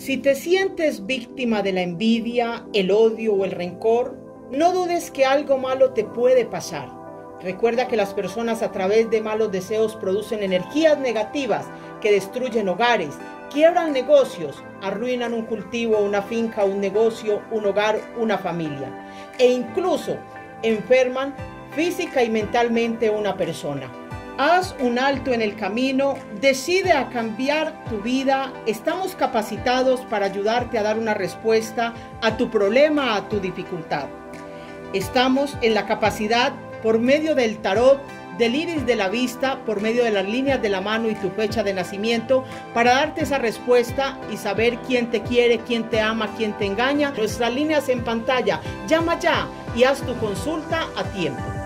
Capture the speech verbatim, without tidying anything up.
Si te sientes víctima de la envidia, el odio o el rencor, no dudes que algo malo te puede pasar. Recuerda que las personas a través de malos deseos producen energías negativas que destruyen hogares, quiebran negocios, arruinan un cultivo, una finca, un negocio, un hogar, una familia e incluso enferman física y mentalmente una persona. Haz un alto en el camino, decide a cambiar tu vida. Estamos capacitados para ayudarte a dar una respuesta a tu problema, a tu dificultad. Estamos en la capacidad por medio del tarot, del iris de la vista, por medio de las líneas de la mano y tu fecha de nacimiento, para darte esa respuesta y saber quién te quiere, quién te ama, quién te engaña. Nuestras líneas en pantalla, llama ya y haz tu consulta a tiempo.